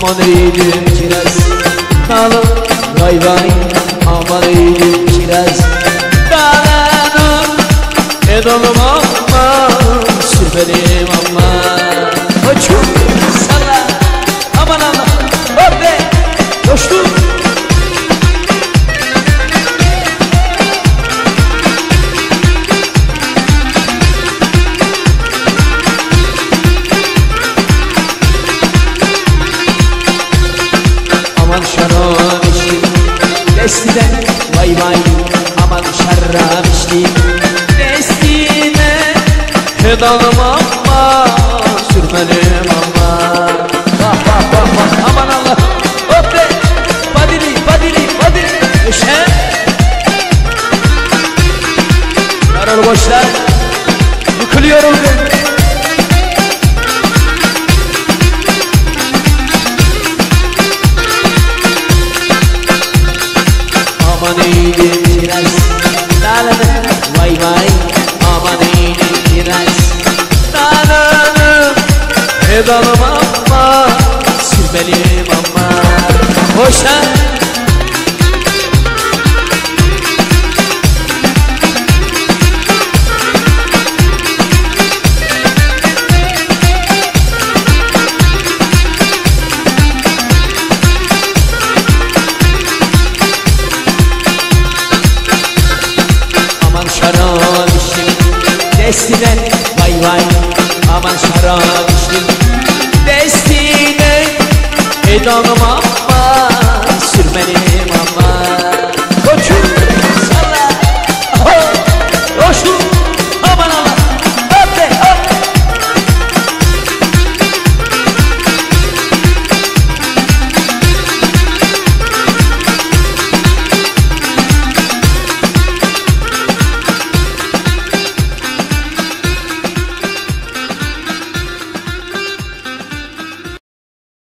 Aman eğilim kiraz dalım vay vay. Aman eğilim kiraz dalım edalım ama sürmelim ama. Koçum salla aman Allah hop be coştum. Aman şarap içtim destiden vay vay. Aman şarap içtim destiden pedalım ama sürmelim ama. Bak bak bak bak aman Allah hop be badili badili badili eşe. Yarar boşlar yıkılıyorum ben. Aman eğilim kiraz dalını vay vay. Aman eğilim kiraz dalını pedalım ama sürmelim ama. Hoşa şarap içtim destiden vay vay. Aman şarap içtim destiden edalım ama sürmelim